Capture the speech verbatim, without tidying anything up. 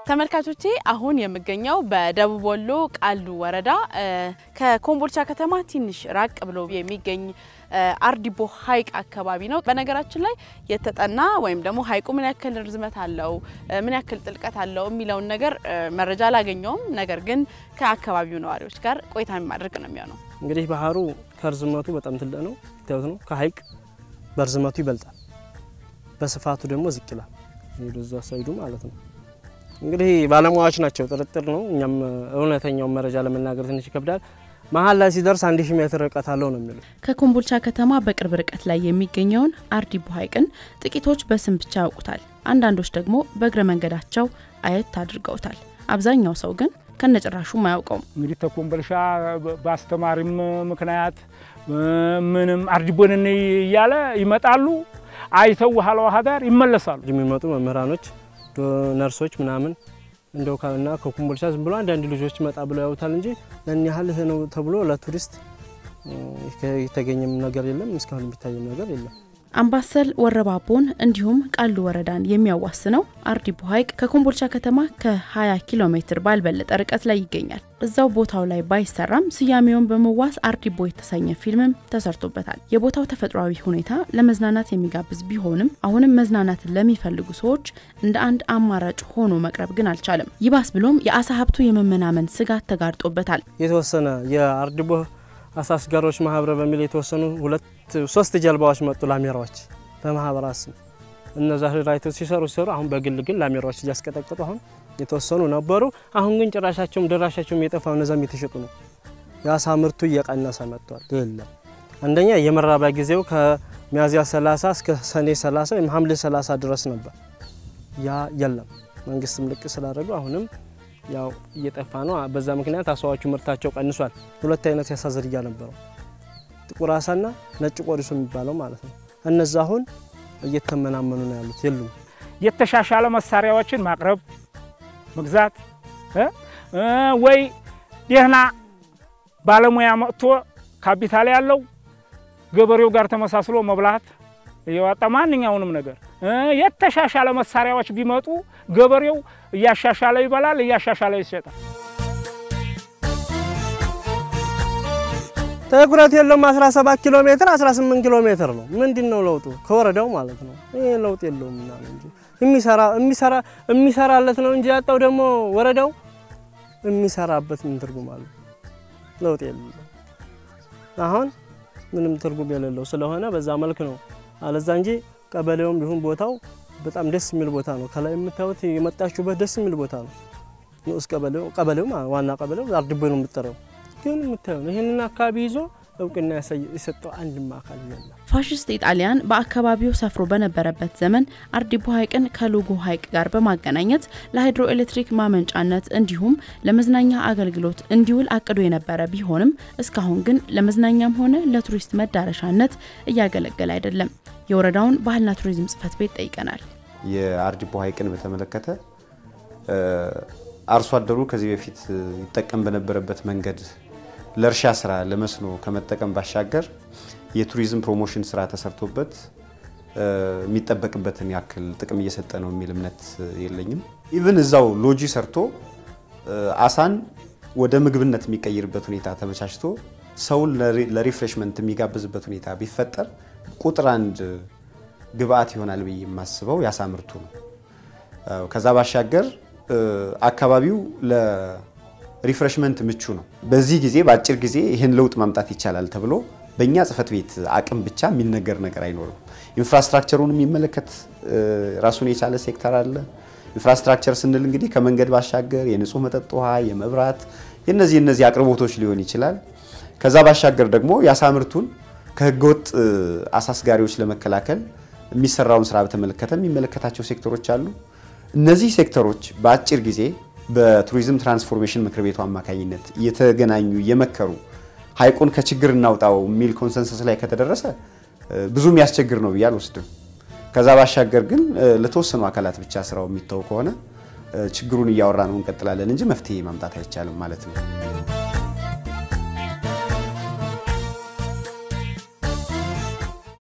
ተመልካቾቼ አሁን የምገኘው በደቡብ ወሎ ቃሉ ወረዳ ከኮምቦልቻ ከተማ ትንሽ ራቅ ብሎ የሚገኝ አርዲቦ ሐይቅ አካባቢ ነው። በነገራችን ላይ የተጠና ወይም ደግሞ ሐይቁ ምን ያክል ርዝመት አለው ምን ያክል ጥልቀት አለው የሚለው ነገር መረጃ አላገኘውም። ነገር ግን ከአካባቢው ነዋሪዎች ጋር ቆይታ ማድረግ ነው የሚሆነው። እንግዲህ ባህሩ ከርዝመቱ በጣም ትልቅ ነው ታውት ነው ከሐይቅ በርዝመቱ ይበልጣል በስፋቱ ደግሞ ዝቅ ይላል ወደዛ ሳይዱ ማለት ነው። እንግዲህ ባለሙያዎች ናቸው ጥርጥር ነው እኛም እውነተኛው መረጃ ለመናገር ትንሽ ይከብዳል። መሃል ላይ ሲደርስ አንድ ሺህ ሜትር ርቀት አለው ነው የሚለው። ከኮምቦልቻ ከተማ በቅርብ ርቀት ላይ የሚገኘውን አርዲቦ ሐይቅን ጥቂቶች በስም ብቻ ያውቁታል። አንዳንዶች ደግሞ በእግረ መንገዳቸው አየት አድርገውታል። አብዛኛው ሰው ግን ከነጭራሹ ማያውቀው። እንግዲህ ተኮምቦልቻ ባስተማሪም ምክንያት ምንም አርዲቦን እያለ ይመጣሉ አይተው ሐላው ሀዳር ይመለሳሉ። የሚመጡ መምህራኖች ነርሶች ምናምን እንደው ካልና ከኮምቦልቻ ዝም ብሎ አንድ አንድ ልጆች መጣ ብለው ያውታል እንጂ ለኛ ያህል ነው ተብሎ ለቱሪስት የተገኘም ነገር የለም እስካሁን ቢታየም ነገር የለም። አምባሰል ወረባቦን እንዲሁም ቃሉ ወረዳን የሚያዋስነው አርዲቦ ሐይቅ ከኮምቦልቻ ከተማ ከ20 ኪሎ ሜትር ባልበለጠ ርቀት ላይ ይገኛል። እዛው ቦታው ላይ ባይሰራም ስያሜውን በመዋስ አርዲቦ የተሰኘ ፊልምም ተሰርቶበታል። የቦታው ተፈጥሯዊ ሁኔታ ለመዝናናት የሚጋብዝ ቢሆንም አሁንም መዝናናትን ለሚፈልጉ ሰዎች እንደ አንድ አማራጭ ሆኖ መቅረብ ግን አልቻለም። ይባስ ብሎም የአሳ ሀብቱ የመመናመን ስጋት ተጋርጦበታል። የተወሰነ የአርዲቦ አሳስጋሮች ማህበር በሚል የተወሰኑ ሁለት ሶስት ጀልባዎች መጡ ላሜራዎች በማህበራስ እነዛ ራይተው ሲሰሩ ሲሰሩ አሁን በግል ግን ላሜራዎች ያስቀጠቀጡ አሁን የተወሰኑ ነበሩ። አሁን ግን ጭራሻቸውም ደራሻቸውም የጠፋው እነዛም የተሸጡ ነው። ያሳ ምርቱ እየቀነሰ መጥቷል። የለም አንደኛ የመራባ ጊዜው ከሚያዝያ ሰላሳ እስከ ሰኔ ሰላሳ ወይም ሐምሌ ሰላሳ ድረስ ነበር። ያ የለም መንግስትም ልቅ ስላደረገው አሁንም ያው እየጠፋ ነው። በዛ ምክንያት አሳዎቹ ምርታቸው ቀንሷል። ሁለት አይነት ያሳ ዝርያ ነበረው ጥቁር አሳና ነጭ ቆሪሱ የሚባለው ማለት ነው። እነዛ አሁን እየተመናመኑ ነው ያሉት የሉም። የተሻሻለ መሳሪያዎችን ማቅረብ መግዛት ወይ ደህና ባለሙያ መጥቶ ካፒታል ያለው ገበሬው ጋር ተመሳስሎ መብላት የዋጣ ማንኛውንም ነገር የተሻሻለ መሳሪያዎች ቢመጡ ገበሬው ያሻሻለ ይበላል ያሻሻለ ይሸጣል። ተኩረት የለውም አስራ ሰባት ኪሎ ሜትር አስራ ስምንት ኪሎ ሜትር ነው። ምንድነው ለውጡ ከወረዳው ማለት ነው? ይሄ ለውጥ የለውም እና እንጂ የሚሰራ የሚሰራ የሚሰራለት ነው እንጂ ያጣው ደግሞ ወረዳው የሚሰራበት ምን ትርጉም አለው? ለውጥ የለውም። አሁን ምንም ትርጉም የሌለው ስለሆነ በዛ መልኩ ነው አለዛ እንጂ ቀበሌውም ቢሆን ቦታው በጣም ደስ የሚል ቦታ ነው። ከላይ የምታዩት የመጣችሁበት ደስ የሚል ቦታ ነው። ንዑስ ቀበሌው ቀበሌው ዋና ቀበሌው አርዲቦ ነው የምትጠራው። ግን የምታዩት ይሄንን አካባቢ ይዞ እውቅና ያሰጠው አንድም አካል የለም። ፋሺስት ኢጣሊያን በአካባቢው ሰፍሮ በነበረበት ዘመን አርዲቦ ሐይቅን ከሎጎ ሐይቅ ጋር በማገናኘት ለሃይድሮ ኤሌክትሪክ ማመንጫነት እንዲሁም ለመዝናኛ አገልግሎት እንዲውል አቅዶ የነበረ ቢሆንም እስካሁን ግን ለመዝናኛም ሆነ ለቱሪስት መዳረሻነት እያገለገለ አይደለም። የወረዳውን ባህልና ቱሪዝም ጽፈት ቤት ጠይቀናል። የአርዲቦ ሐይቅን በተመለከተ አርሶ አደሩ ከዚህ በፊት ይጠቀም በነበረበት መንገድ ለርሻ ስራ ለመስኖ ከመጠቀም ባሻገር የቱሪዝም ፕሮሞሽን ስራ ተሰርቶበት የሚጠበቅበትን ያክል ጥቅም እየሰጠ ነው የሚል እምነት የለኝም። ኢቭን እዛው ሎጂ ሰርቶ አሳን ወደ ምግብነት የሚቀይርበት ሁኔታ ተመቻችቶ ሰው ለሪፍሬሽመንት የሚጋብዝበት ሁኔታ ቢፈጠር ቁጥር አንድ ግብአት ይሆናል ብዬ የማስበው ያሳ ምርቱ ነው። ከዛ ባሻገር አካባቢው ለሪፍሬሽመንት ምቹ ነው። በዚህ ጊዜ በአጭር ጊዜ ይሄን ለውጥ ማምጣት ይቻላል ተብሎ በእኛ ጽፈት ቤት አቅም ብቻ የሚነገር ነገር አይኖርም። ኢንፍራስትራክቸሩን የሚመለከት ራሱን የቻለ ሴክተር አለ። ኢንፍራስትራክቸር ስንል እንግዲህ ከመንገድ ባሻገር የንጹህ መጠጥ ውሃ የመብራት የነዚህ እነዚህ አቅርቦቶች ሊሆን ይችላል። ከዛ ባሻገር ደግሞ ያሳ ምርቱን ከህገወጥ አሳስጋሪዎች ለመከላከል የሚሰራውን ስራ በተመለከተ የሚመለከታቸው ሴክተሮች አሉ። እነዚህ ሴክተሮች በአጭር ጊዜ በቱሪዝም ትራንስፎርሜሽን ምክር ቤቱ አማካኝነት እየተገናኙ የመከሩ ሐይቁን ከችግር እናውጣው የሚል ኮንሰንሰስ ላይ ከተደረሰ ብዙ የሚያስቸግር ነው ብያል ወስደው ከዛ ባሻገር ግን ለተወሰኑ አካላት ብቻ ስራው የሚታው ከሆነ ችግሩን እያወራ ነው እንቀጥላለን እንጂ መፍትሄ ማምጣት አይቻልም ማለት ነው።